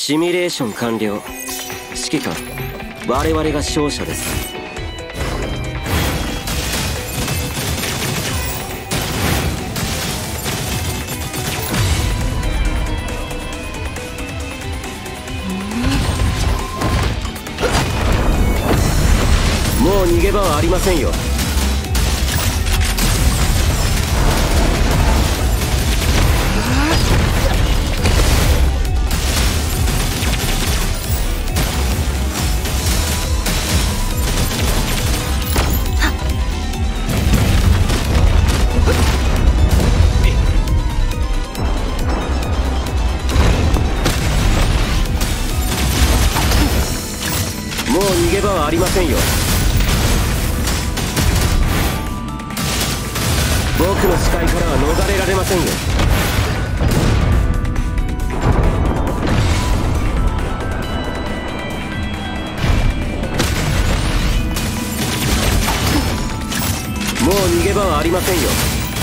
シミュレーション完了。指揮官、我々が勝者です。もう逃げ場はありませんよ。もう逃げ場はありませんよ。僕の視界からは逃れられませんよ。もう逃げ場はありませんよ。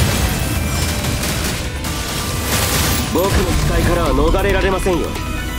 僕の視界からは逃れられませんよ。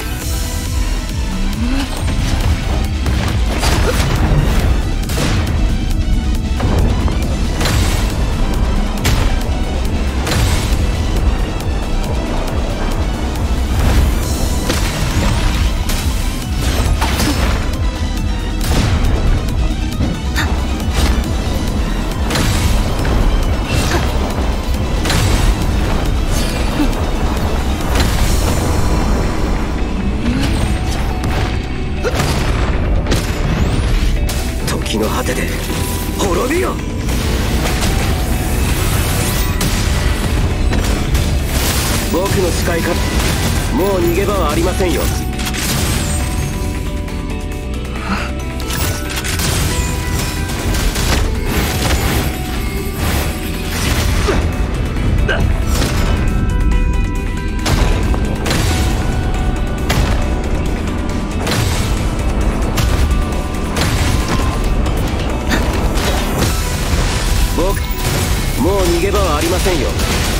時の果てで滅びよ。僕の視界からもう逃げ場はありませんよ。もう逃げ場はありませんよ。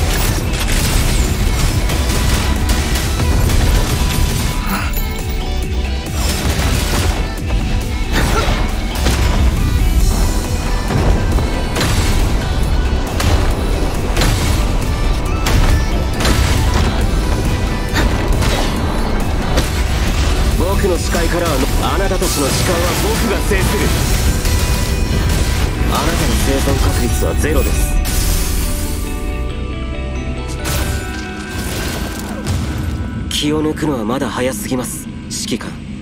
僕の視界からはあなたたちの時間は僕が制する。あなたの生存確率はゼロです。気を抜くのはまだ早すぎます、指揮官。